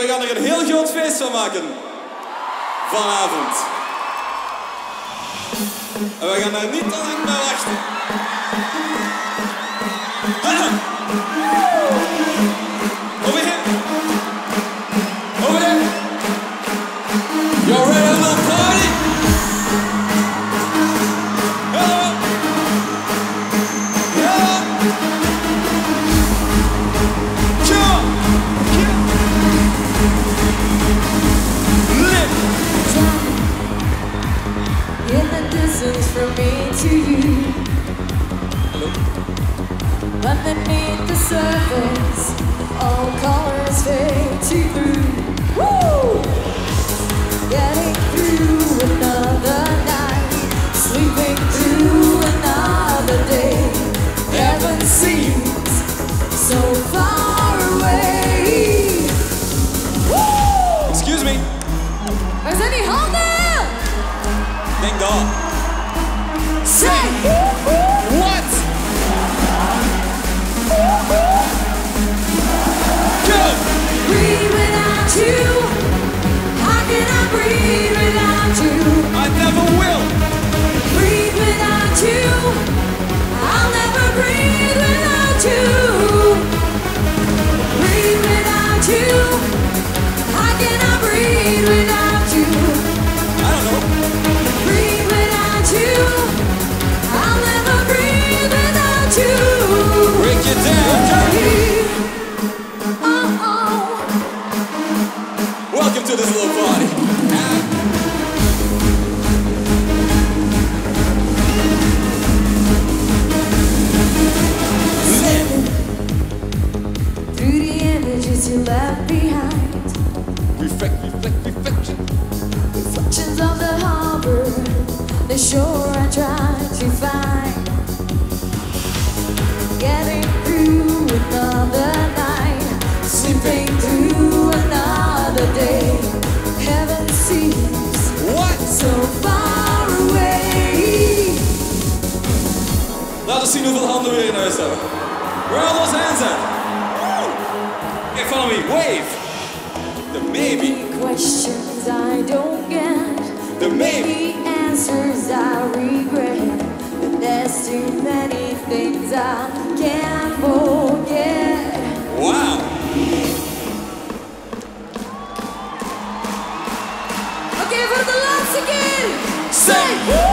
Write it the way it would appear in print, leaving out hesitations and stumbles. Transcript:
We gaan er een heel groot feest van maken. Vanavond. En we gaan daar niet te lang bij wachten. Over here. Over there. You're ready to have a party? Hello. Hello. Come. Live. In the distance from me to you. Underneath the surface, all colors fade to blue. Woo! Getting through another night, sleeping through another day. Heaven seems so far away. Woo! Excuse me. Is any home there? Thank God. Say What? Go! breathe without you. How can I breathe without you? I never will. Breathe without you. I'll never breathe without you. Breathe without you. How can I breathe without you? I don't know. Breathe without you. I'll never breathe without you. Break it down, Turkey. Welcome to this little party. Through the images you left behind, Reflection. reflections of the harbor, the shore I tried to find. Getting through another night, sleeping through another day. Heaven seems What? so far away. Laat ons zien hoeveel handen we in huis hebben. Where are those hands at? Okay, follow me. Wave. The maybe. Questions I don't get, The maybe. maybe answers I regret. But there's too many things I can't forget. Wow. Okay, for the last again. Say.